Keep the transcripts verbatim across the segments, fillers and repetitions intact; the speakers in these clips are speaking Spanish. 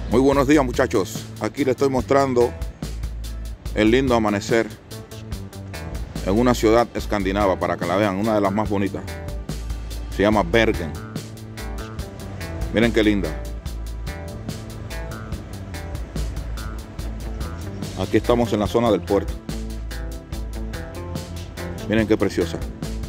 Muy buenos días, muchachos. Aquí les estoy mostrando el lindo amanecer en una ciudad escandinava para que la vean, una de las más bonitas. Se llama Bergen. Miren qué linda. Aquí estamos en la zona del puerto. Miren qué preciosa.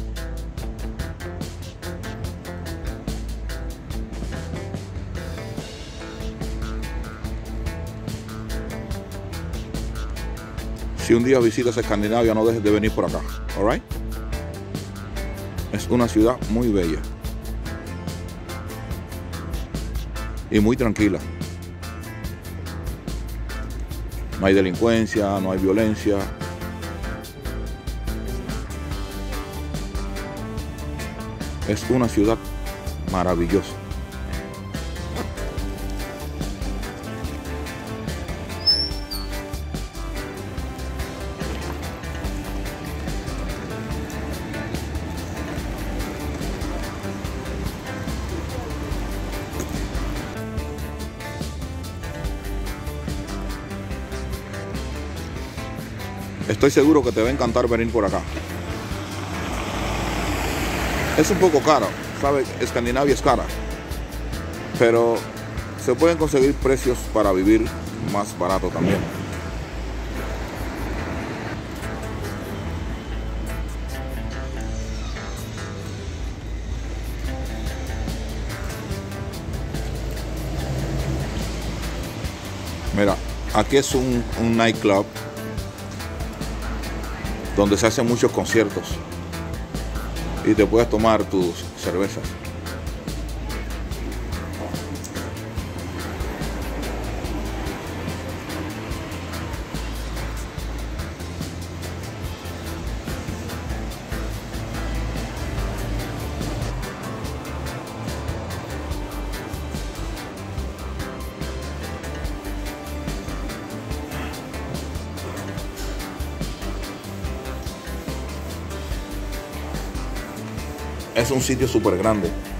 Si un día visitas Escandinavia, no dejes de venir por acá. All right? Es una ciudad muy bella y muy tranquila. No hay delincuencia, no hay violencia. Es una ciudad maravillosa. Estoy seguro que te va a encantar venir por acá. Es un poco caro, ¿sabes? Escandinavia es cara, pero se pueden conseguir precios para vivir más barato también. Mira, aquí es un, un nightclub donde se hacen muchos conciertos y te puedes tomar tus cervezas. Es un sitio súper grande.